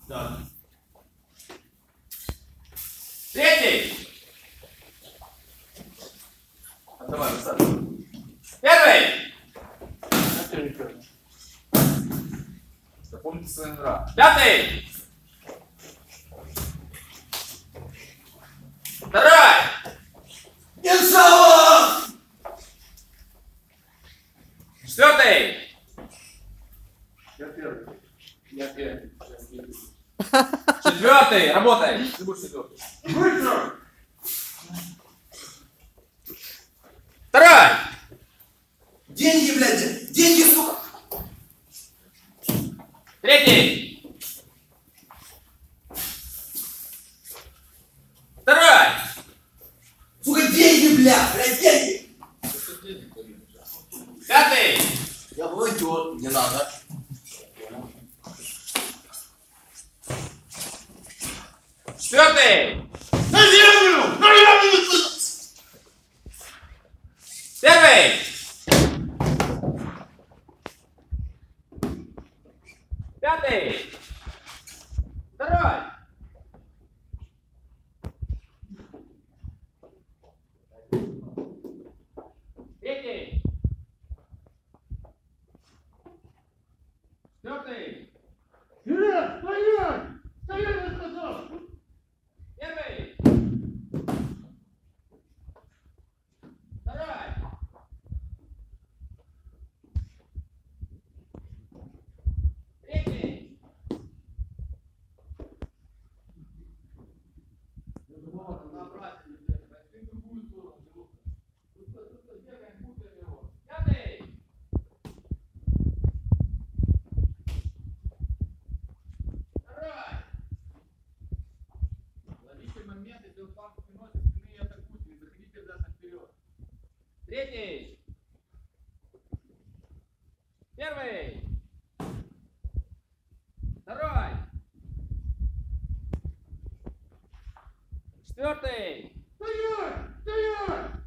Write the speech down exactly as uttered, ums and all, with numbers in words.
Да. Третий. Давай, первый. Запомните свои номера. Пятый. Второй. Иншаллах! Четвертый. Я первый. Я первый. Четвертый. Работай. Ты будешь четвертый. Быстро! Второй. Деньги, блядь! Деньги, сука! Третий. Второй. Сука, деньги, блядь! Блядь, деньги! Пятый. Я волонтер. Не надо. Четвертый. На землю! На землю! Первый. Пятый. Второй. Третий. Четвертый. Нет, стоять! Стоять, я сказал! Первый. Второй. Третий. Пятый. Второй. Ловите момент, если он вам спиной со спины и атакуйте, не заходите обязательно вперед. Третий. Первый. Второй. Четвертый. Стоять! Стоять!